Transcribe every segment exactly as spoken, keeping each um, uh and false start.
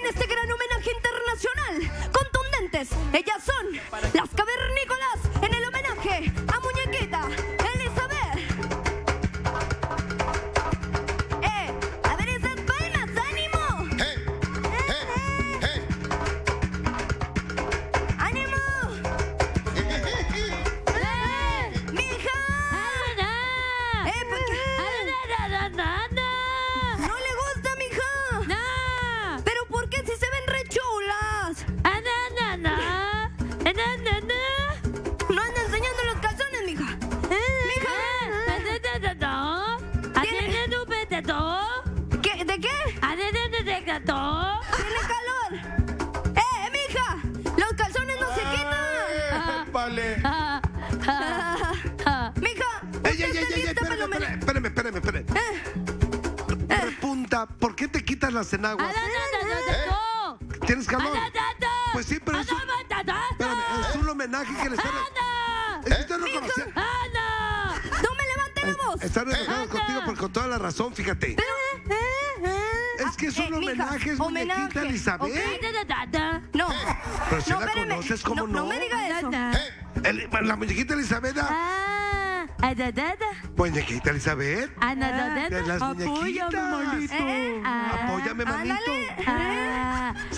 en este gran homenaje internacional. Contundentes, ellas son las cavernícolas en el homenaje a Muñequita Elizabeth. ¡Eh! ¡A ver esas palmas! ¡Ánimo! ¡Hey! ¡Hey! ¡Hey! ¡Ánimo! ¡Eh! ¡Mija! ¡Eh! ¿Por qué? ¡No le gusta, mija! ¿Pero por qué si se ven re chulas? No anda enseñando los calzones, mija. Mija. ¿Qué? ¿De qué? Tiene calor. ¡Eh, mija! ¡Los calzones no se quitan! Vale. Mija, ¡Ey, ¿usted ey, ey, está ey! lista para el Espérame, homenaje? espérame, espérame, espérame. Eh, Repunta, ¿por qué te quitas las enaguas? ¿Tienes calor? Pues sí, pero es un, espérame, es un homenaje que le están... Es que estoy reconociendo... ¡No me levante la voz! Están enojado contigo por con toda la razón, fíjate. Es que es un Eh, mija, homenaje, es homenaje, Muñequita Elizabeth. No. Pero si No, la espérame. conoces, ¿cómo no? No me diga eso. El- la muñequita Elizabeth. Muñequita Elizabeth. De las muñequitas. Eh, eh, Apóyame, manito. ándale. Sí.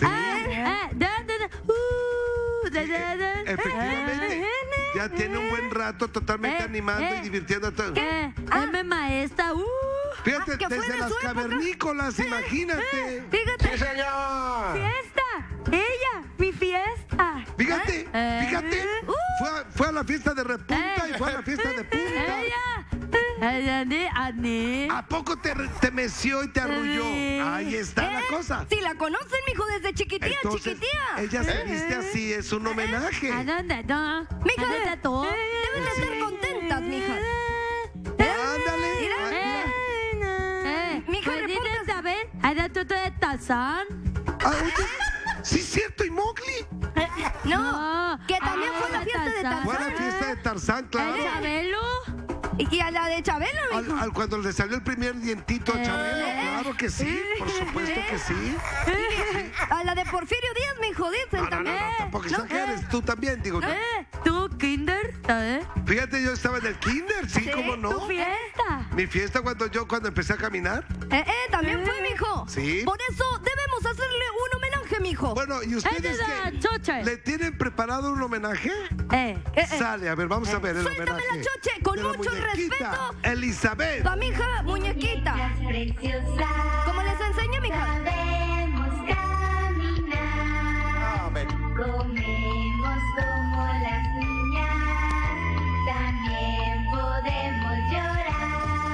Eh, Efectivamente. Ya tiene un buen rato totalmente Eh, animando eh. y divirtiendo a todos. ¿Qué? Dame maestra. Uh. Fíjate, Ah, que fue desde de las su época. cavernícolas, imagínate. Fíjate. señor! Fiesta. Ella, mi fiesta. Fíjate, Eh. fíjate. Uh. Fue a, fue a la fiesta de repunta y fue a la fiesta de punta. Ella. Ella ni Ani. ¿A poco te, te meció y te arrulló? Sí. Ahí está la Eh, cosa. Si la conocen, mijo, desde chiquitía, Entonces, chiquitía. ella se viste así, es un homenaje. ¿A dónde no? Mija, ¿A dónde tú? deben de estar contentas, mija. Ándale. Mira. Ah, Eh, Mija, ¿puedes reportas- saber? ¿Era tú de Tarzán? ah, oye, sí, es cierto, y Mowgli. Eh, No, No. que también Ah, fue la fiesta de Tarzán. Fue a la Tarzán. fiesta de Tarzán, claro. ¿El Chabelo? Y a la de Chabelo, Al, mijo. al- cuando le salió el primer dientito a Eh. Chabelo, claro que sí, por supuesto que sí. A la de Porfirio Díaz, mijo, dicen No, no, no, también. no, tampoco exageres, tú también, digo. no. ¿Eh? ¿Tú, Kinder? ¿Sabes? Fíjate, yo estaba en el kinder, sí, Sí, cómo ¿Tu no. fiesta? Mi fiesta cuando yo cuando empecé a caminar. Eh, eh, también fue, mijo. Sí. Por eso debemos hacerle un homenaje, mijo. Bueno, ¿y ustedes Esa es la qué? chocha. ¿Le tienen preparado un homenaje? Eh. Eh, eh. Sale, a ver, vamos a ver el Suéltame homenaje. la choche, con de la mucho muñequita respeto. Elizabeth. Va, mija, muñequita. Preciosas, Como les enseñé, mija. sabemos caminar, Amén. comemos como las niñas, también podemos llorar.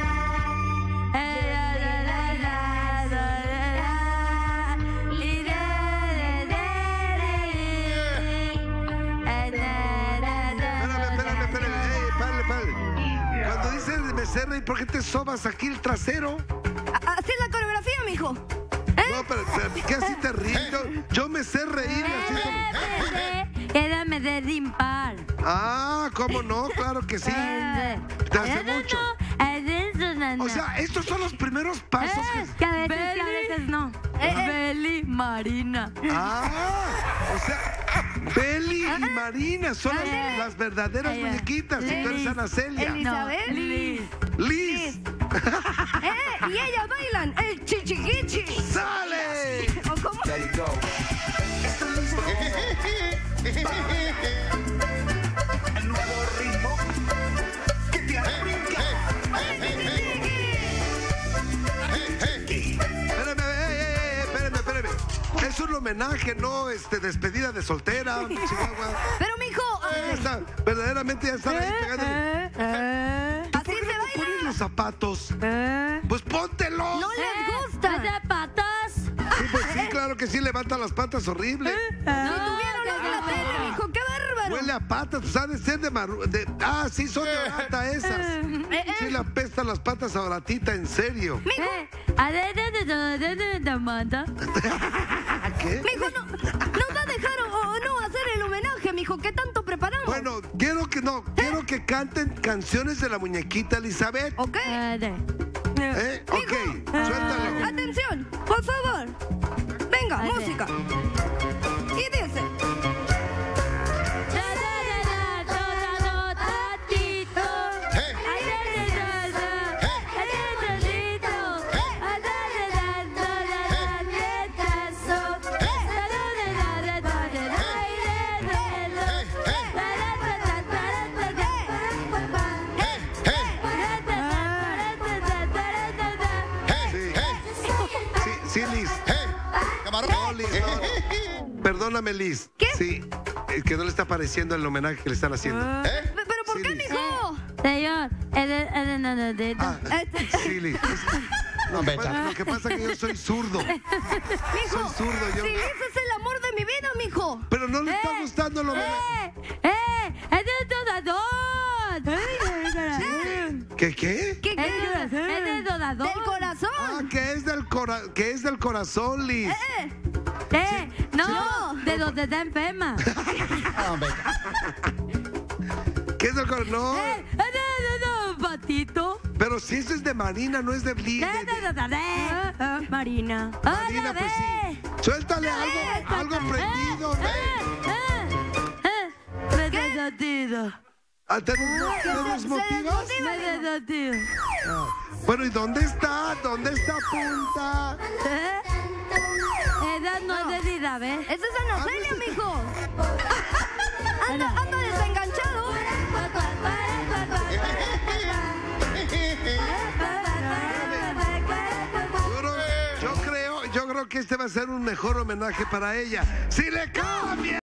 Eh, la, la, la, la, la, la. Y de, de, de, de. Eh, la, la, la, Espérame, espérame, la, espérame. la. Ey, párale, párale. Cuando dices me sé reír, ¿por qué te sobas aquí el trasero? A- Así es la coreografía, mijo. ¿Eh? No, pero, pero ¿qué así te ríes? Yo, yo me sé reír y así. Eh, Quédame de limpar. Ah, ¿cómo no? Claro que sí. Eh, Te hace eh, no, mucho. no, eh, eso no, no. O sea, estos son los primeros pasos Eh, que... que a veces, que a veces no. Eh, eh. Beli Marina. Ah, o sea, Beli y Marina son las, Eh. las verdaderas Eh. muñequitas. Y tú eres Liz. Ana Celia. Eli- Isabel. No, Liz. Liz, Eh, y ellas bailan el chichiquichi. ¡sale! ¿O cómo? El nuevo ritmo que te hará brincar. Espérame, ey, ey, ey, espérame, espérame. Es un homenaje, no este, despedida de soltera, Chihuahua. Pero, mijo, Ya eh, está, verdaderamente ya están ahí pegando. Eh, eh, ¿Tú así por qué se no te baila. pones los zapatos? eh. Pues póntelos. No les Eh, gusta. ¿de patas? Sí, pues sí, claro que sí, levanta las patas horrible. Si tuvieron la tele, mijo, qué bárbaro. Huele a patas, pues ha de ser de, maru- de Ah, sí, son de orata esas. Eh, eh. Sí, le apestan las patas a oratita, en serio. Eh, a de, de, de, de, de, de, de, manda. ¿Qué? Mijo, no, ¿nos va a dejar o, o no hacer el homenaje, mijo? ¿Qué tanto preparamos? Bueno, quiero que no, quiero que canten canciones de la muñequita Elizabeth. ¿Ok? Eh, de. ¿Eh? Ok, suéltalo. Atención, por favor. Venga, Ok. música. Sí, Liz. ¡Eh! ¡Camarón! No, Liz, no. Perdóname, Liz. ¿Qué? Sí, es que no le está pareciendo el homenaje que le están haciendo. ¿Eh? Pe- ¿Pero por Sí, qué, Liz. mijo? Señor, es de, es de, no, no, de, Ah, Este- sí, Liz. Lo que, pasa, lo que pasa es que yo soy zurdo. Mijo, Soy zurdo, yo. si Liz es el amor de mi vida, mijo. Pero no le está gustando el homenaje. ¡Eh! ¡Eh! ¡Es de donador! ¿Qué, qué? ¿Qué, ¡Es qué? de, es de donador! Del corazón. Ah, que es del, cora que es del corazón, Liz. Eh, ¡Eh! ¡No! Sí. De donde está enferma. Hombre. ¿Qué es del corazón? No. ¡Eh! ¡Es de, de, de, patito! Pero si eso es de Marina, no es de Liz. ¡De, de- de, de- de, de, de! Marina. Marina, pues sí. Suéltale algo, algo prendido. Me desatido. Ah, ¿Te, des- te desmotivas? Me desatido. Bueno, ¿y dónde está? ¿Dónde está Punta? ¿Eh? Esa no es de Isabel. Ese es Ana Celia, mijo. Anda, anda desenganchado. Yo, yo creo, yo creo que este va a ser un mejor homenaje para ella. ¡Si le cambia!